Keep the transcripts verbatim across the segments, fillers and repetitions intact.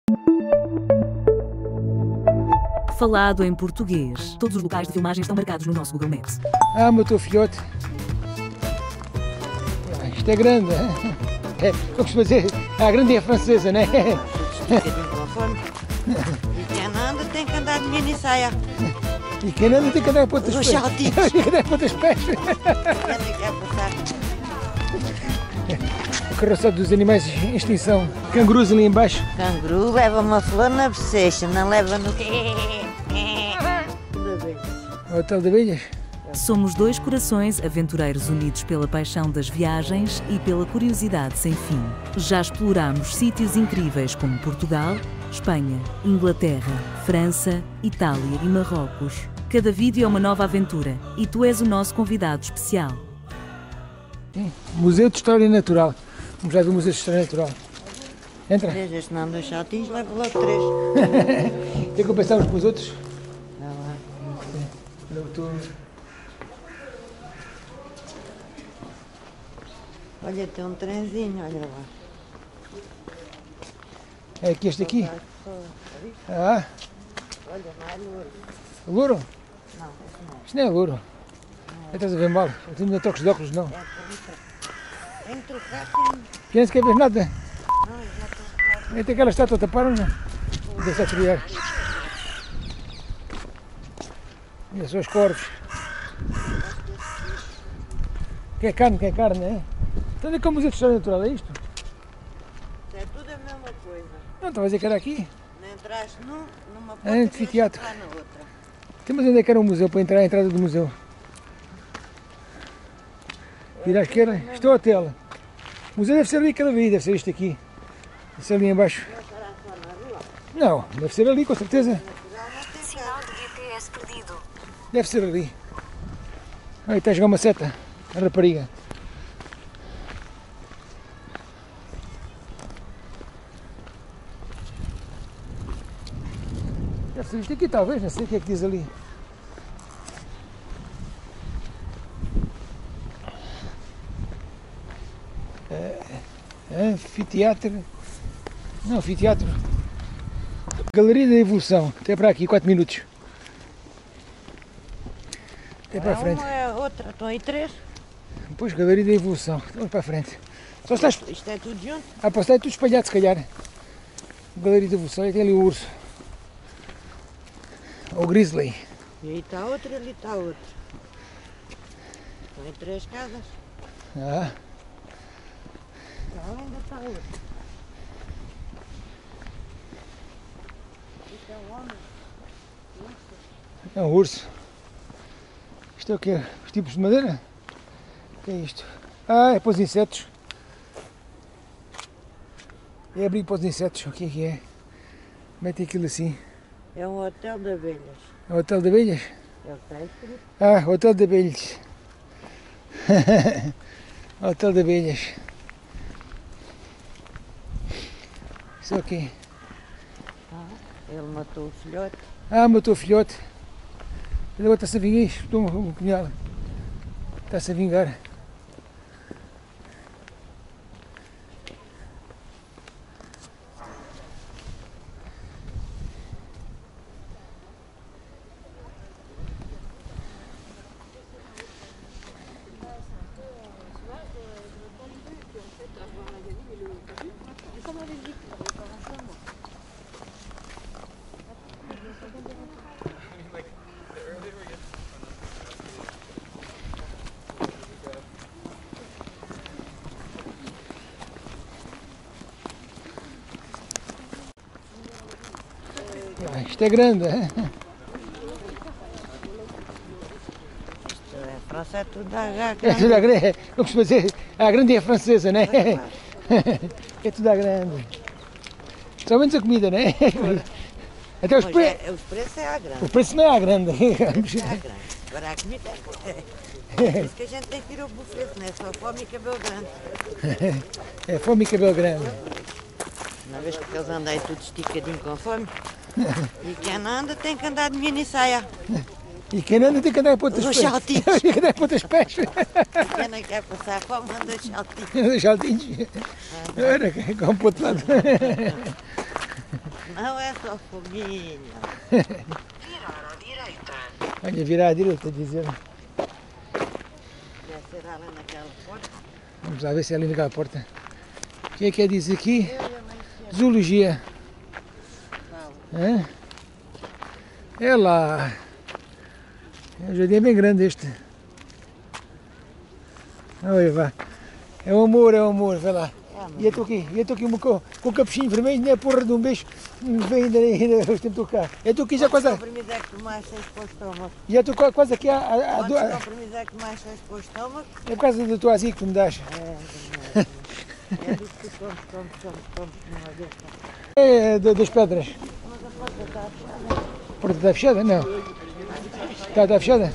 Falado em português. Todos os locais de filmagem estão marcados no nosso Google Maps. Ah, meu teu filhote. Ah, isto é grande, hein? É, como se dizer, a grande é a francesa, né? E quem anda tem que andar de mini saia. E quem anda tem que andar para outros pés. Os saltinhos. Tem que andar para outros pés. Quem anda quer passar. A carroça dos animais em extinção. Cangurus ali embaixo. Canguru leva uma flor na bochecha, não leva no... O Hotel de Abelhas. Somos dois corações aventureiros unidos pela paixão das viagens e pela curiosidade sem fim. Já explorámos sítios incríveis como Portugal, Espanha, Inglaterra, França, Itália e Marrocos. Cada vídeo é uma nova aventura e tu és o nosso convidado especial. Sim. Museu de História Natural. Vamos lá ver o Museu de História Natural. Entra. Três, este não dois saltinhos, leva logo três. Tem que pensar uns com os outros. Não, lá. Não, estou... Olha, tem um trenzinho, olha lá. É aqui este aqui? Ah, Olha, não é louro. louro? Não, esse não. Isto não é louro. É. Estás a ver mal. Eu não trocos de óculos, não. É por isso. Tem que trocar, tem. Já não se quer ver nada. Não, já estou. Até aquela estátua taparam, não? Deixa criar. Olha só os corvos. Quer carne, quer carne, é? Então onde é que é o Museu de História Natural? É isto? É tudo a mesma coisa. Não, estava a dizer que era aqui. Não entraste num, numa porta É e anfiteatro. lá na outra. Então, mas onde é que era o museu para entrar à entrada do museu? Vira à esquerda. Isto é o hotel. O museu deve ser ali cada vez, deve ser isto aqui. Deve ser ali embaixo. Não, deve ser ali com certeza. Sinal de G P S perdido. Deve ser ali. Aí está a jogar uma seta. A rapariga. Deve ser isto aqui talvez, não sei o que é que diz ali. É, anfiteatro. Não, anfiteatro. Galeria da Evolução. Até para aqui, quatro minutos. Até para a frente. Uma é outra, estão aí três. Depois, Galeria da Evolução. Vamos para a frente. Só estás... Isto é tudo junto. Ah, posso estar tudo espalhado, se calhar. Galeria da Evolução. E tem ali o urso. O grizzly. E aí está outra, ali está outra. Estão em três casas. Ah, Cá ainda está outra. Isto é um homem. é um urso. Isto é o quê? Os tipos de madeira? O que é isto? Ah, é para os insetos. É abrigo para os insetos. O que é que é? Mete aquilo assim. É um hotel de abelhas. É o Hotel de Abelhas? É o que está escrito. Ah, Hotel de Abelhas. Hotel de Abelhas. Isso é o quê? Ah, ele matou o filhote. Ah, matou o filhote. Ele agora está-se a vingar. Estou um punhal. Está-se a vingar. Ah, isto é grande, hein? A França é tudo a H. É tudo à grande. Como se dizer, a grande é a francesa, né? É tudo à grande. Só menos a comida, né? Até os, pre... é, os preços é à grande. o preço não é à grande. É à grande. Agora a comida é. É isso que a gente tem que ir ao buffet, não é só fome e cabelo grande. É fome e cabelo grande. Uma vez que eles andam aí tudo esticadinho com fome. E quem não anda tem que andar de mini saia. E quem anda tem que andar para outros Os pés. saltinhos. Tem que andar para outros pés. Quem não quer passar fome anda de saltinho. Os saltinhos. Ora, como para o outro lado. Não é só foguinho. Virar à direita. Olha, virar à direita, dizer. Deve ser ali naquela porta. Vamos lá ver se é ali naquela porta. O que é que é dizer aqui? Zoologia. Hã? É lá. É um jardim bem grande este. Olha, vá. É um amor, é um amor, vai lá. E eu estou aqui, eu estou aqui com, com o capuchinho vermelho, nem a porra de um beijo me vem ainda, ainda hoje tempo cá. Eu estou aqui já quase. Quantos comprimidos é que tomaste para o estômago? Já estou qua- quase aqui a. a, a, Quantos a comprimidos é que tomaste para o estômago? é por causa da tua azia que tu me das. É, é disso que tu comes, comes, comes, comes numa vez. É da- das pedras. Mas a porta está fechada. A porta está fechada? Não. Está, está fechada?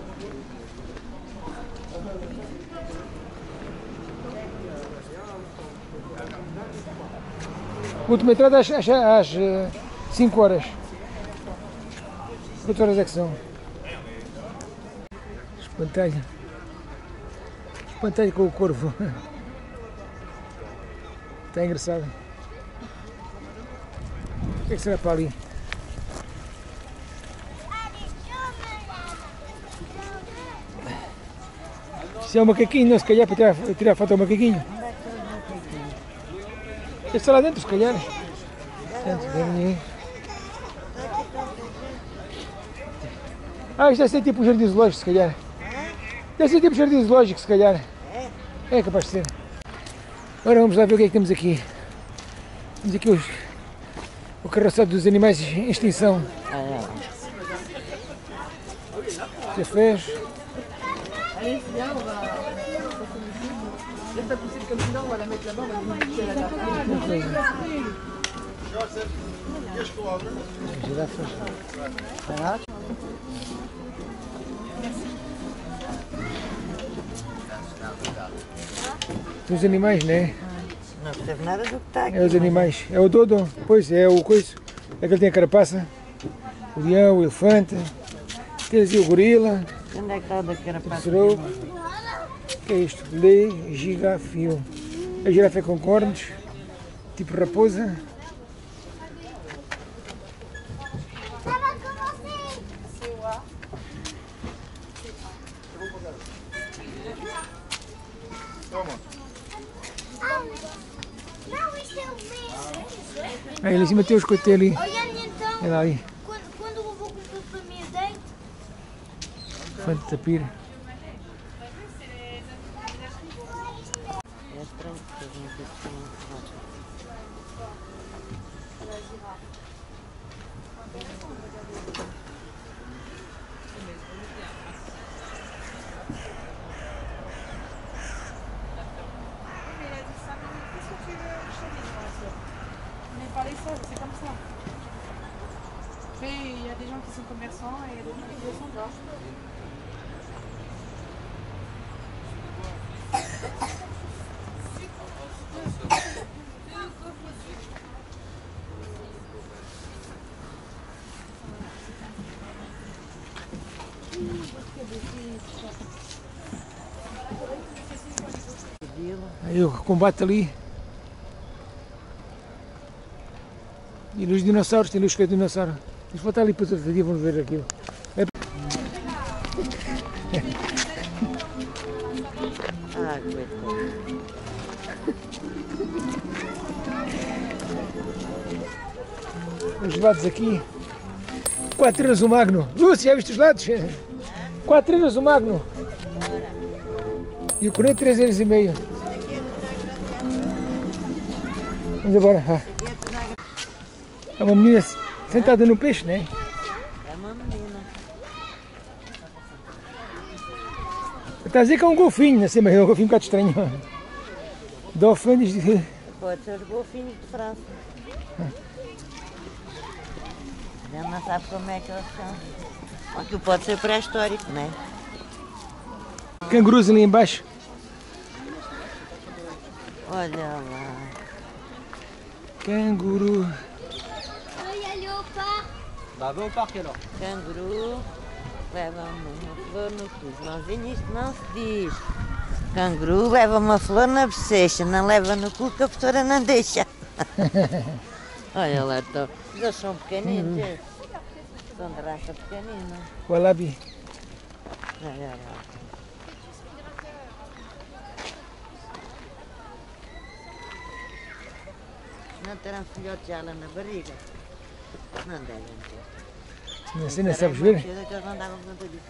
A última entrada às, às, às cinco horas. Quantas horas é que são? Espantalho. Espantalho com o corvo. Está engraçado. O que é que será para ali? Se é um macaquinho, não, se calhar para tirar, tirar foto ao macaquinho. Deve estar lá dentro, se calhar. Dentro, deve Ah, isto deve ser tipo um jardim zoológico, se calhar. Deve ser tipo um jardim zoológico, se calhar. É capaz de ser. Agora vamos lá ver o que é que temos aqui. Temos aqui os, o carroçado dos animais em extinção. Cafés. Girafas. Os animais, né? Não percebo nada do que está aqui. É os animais. É o dodo, pois é o coiso. É que ele tem a carapaça. O leão, o elefante. Tens aí o gorila. Onde é que está o da carapaça? O que é isto? Le gigafio. A girafa é com cornos, tipo raposa. Não, isto é o mesmo. Aí ali em cima tem os coitos ali. Olha, então, É lá ali. quando, quando o vovô comprou para mim a deito, Elefante de tapir. É estranho porque a gente tem um Parler ça, c'est comme ça. Après, il y a des gens qui sont commerçants et il y a des gens qui le sont pas. Aí o combate ali. E nos dinossauros, tem ali os esqueletos de dinossauro. Eles vão estar ali para outro dia, vamos ver aquilo. É... Ah, coitado. Os gelados aqui. quatro euros o magno. Lúcia, já viste os gelados? quatro euros o magno. E o corneto três euros e meio. Vamos embora. Ah. É uma menina sentada no peixe, né? É uma menina. Está a dizer que é um golfinho, não sei, mas é um golfinho um bocado estranho. Dolphins de... Pode ser os golfinhos de França. Já não sabe como é que eles são. Aquilo pode ser pré-histórico, não é? Cangurus ali embaixo. Olha lá. Canguru. olha ali o par. Canguru leva uma flor no cu. Joãozinho, isto não se diz. Canguru leva uma flor na bochecha, não leva no cu que a professora não deixa. Olha lá, estão. Eles são pequeninos. Uhum. São de raça pequenina. Wallaby. Olha lá. Não terão filhotes já lá na barriga? Não devem ter. Assim não sabes ver? Que eles não davam conta disso.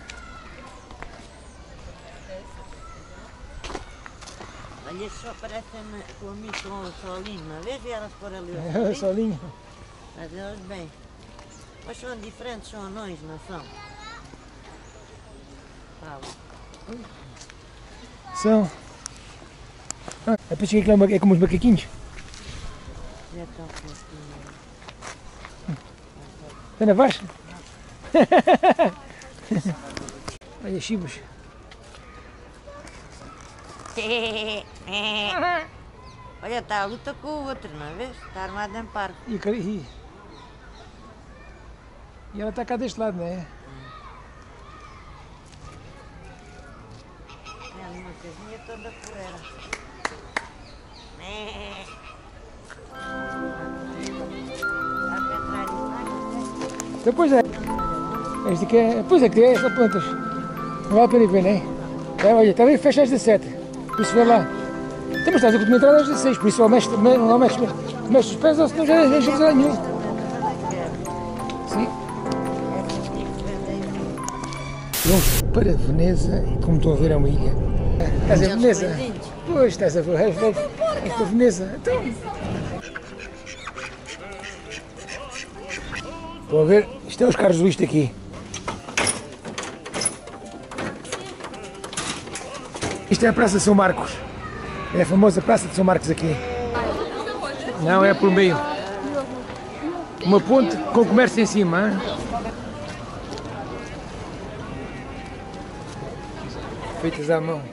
Olha, estes só parecem comigo com o solinho, não vês? Vieram-se pôr ali o solinho. É, solinho. Mas eles bem. Mas são diferentes, são anões, não são? Fala. São. Ah, eu pensei que é como os macaquinhos. Já estão fofinhos. Está na baixa? Olha, chibos. Olha, está a luta com o outro, não vês? Está armado em par. E, e, e ela está cá deste lado, não é? É ali uma casinha toda porreira. Depois é. Este aqui é. Pois é que é, são plantas. Não vale a pena ver, não é? É, olha, está bem, fecha às dezassete. Por isso vai lá. Então, mas estás a documentar às dezasseis, por isso ou mexe, ou mexe, mexe os pés ou senão já não chega a nenhum. Sim. Vamos para Veneza e, como estão a ver, é uma ilha. Estás a Veneza? Pois, estás a ver. És para Veneza. Então. Estão a ver? Isto é os carros do isto aqui. Isto é a Praça de São Marcos. É a famosa Praça de São Marcos aqui. Não, é por meio. Uma ponte com comércio em cima. Hein? Feitas à mão.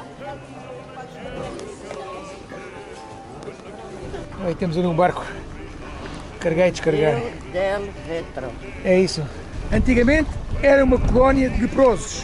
Aí temos ali um barco. Carregar e descarregar. Del Retro. É isso. Antigamente era uma colónia de leprosos.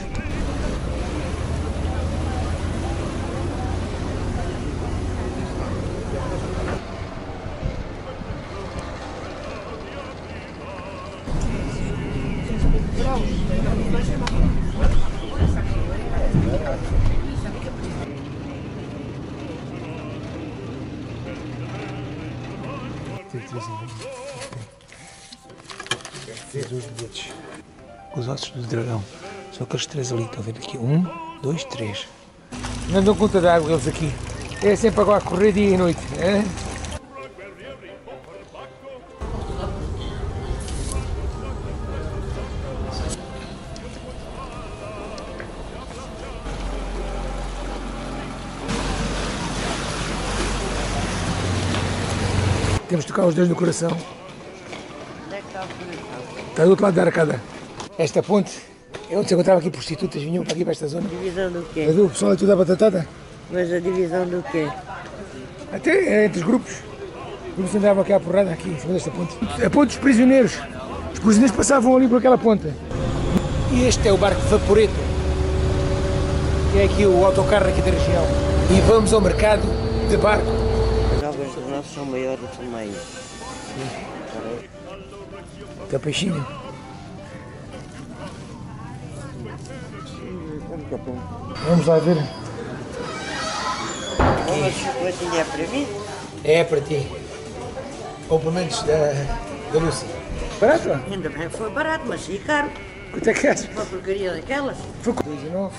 Os bilhetes. Os ossos do dragão. São aqueles três ali, estão a ver aqui? Um, dois, três. Não dão conta de água eles aqui. É sempre agora a correr dia e noite. É? Temos de tocar os dois no coração. Onde é que está o coração? Está do outro lado da arcada. Esta ponte é onde se encontrava aqui prostitutas, vinham para aqui para esta zona. Divisão do quê? É do pessoal é tudo à batatada. Mas a divisão do quê? Até é entre os grupos. Os grupos andavam aqui à porrada, aqui em cima desta ponte. A ponte dos prisioneiros. Os prisioneiros passavam ali por aquela ponte. E este é o barco Vaporeto, que é aqui o autocarro aqui da região. E vamos ao mercado de barco. As águas dos nossos são maiores do que o meio. Está peixinho. Vamos lá ver. Uma chocolatinha é para mim? É para ti. Ou pelo menos da, da Lúcia. Barato? Ainda bem que foi barato, mas e caro. Quanto é que és? Uma porcaria daquelas. Foi dois e nove.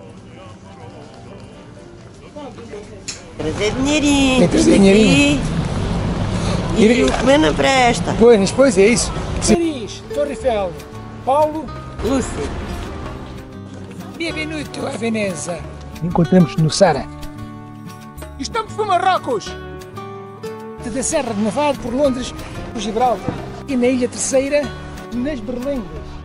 Trazer dinheirinho. Tem que trazer dinheirinho. E, e o que não presta. Pois, pois é isso. Paris, Torre Eiffel, Paulo, Lúcia. Benvenuto a Veneza. Encontramos no Sara. Estamos para Marrocos. Da Serra de Nevado por Londres, por Gibraltar. E na Ilha Terceira, nas Berlengas.